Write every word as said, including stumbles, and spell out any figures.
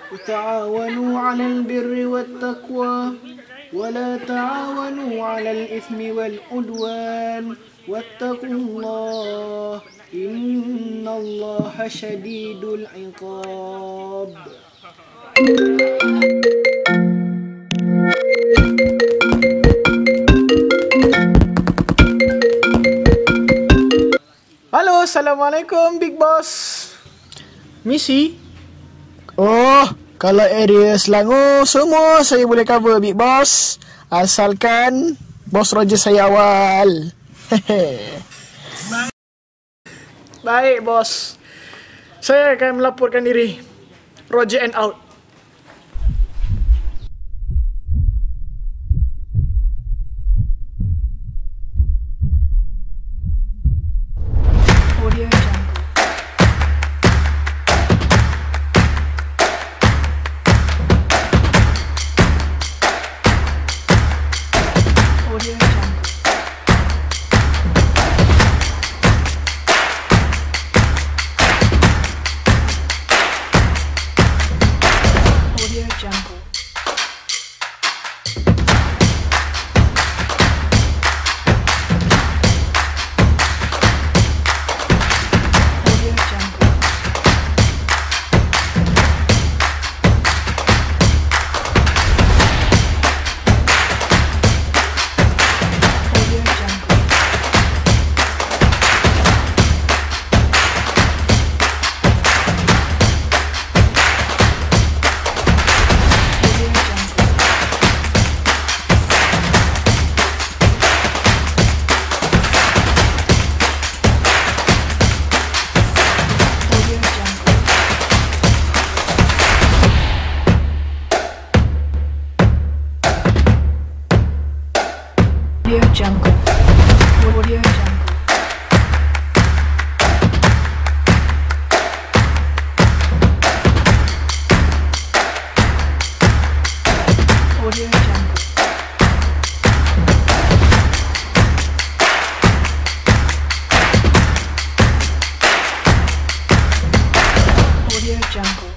وتعاونوا على البر والتقوى ولا تعاونوا على الإثم والعدوان واتقوا الله إن الله شديد العقاب. Halo, Assalamualaikum Big Boss. Misi? Oh, kalau area Selangor semua saya boleh cover Big Boss, asalkan Bos Roger saya awal. Baik bos, saya akan melaporkan diri. Roger and out. Audio Jungle. Audio Jungle. Audio Jungle. Audio Jungle.